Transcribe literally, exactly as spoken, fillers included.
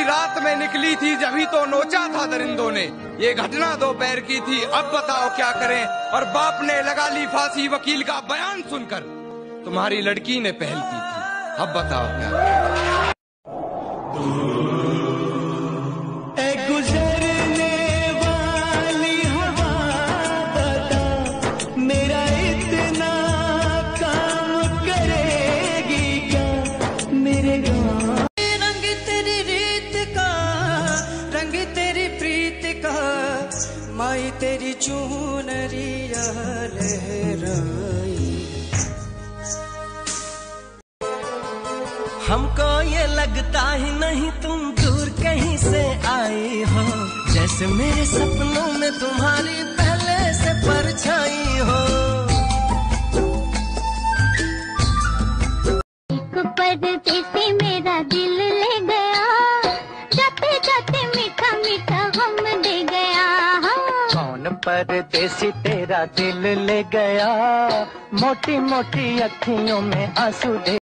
रात में निकली थी जभी तो नोचा था दरिंदों ने। ये घटना दोपहर की थी, अब बताओ क्या करें। और बाप ने लगा ली फांसी वकील का बयान सुनकर। तुम्हारी लड़की ने पहल की थी, अब बताओ क्या करें। ए गुजरने वाली हवा बता, मेरा इतना काम करेगी क्या मेरे गाँव। रंग तेरी रीत का, रंग तेरी प्रीत का, माई तेरी चुनरिया लहराई। हमको ये लगता ही नहीं तुम दूर कहीं से आई हो, जैसे मेरे सपनों में तुम्हारी पहले से परछाई हो। एक परदेसी मेरा दिल ले गया, जाते जाते मीठा मीठा गम दे गया। कौन परदेसी तेरा दिल ले गया, मोटी मोटी अखियों में आंसू दे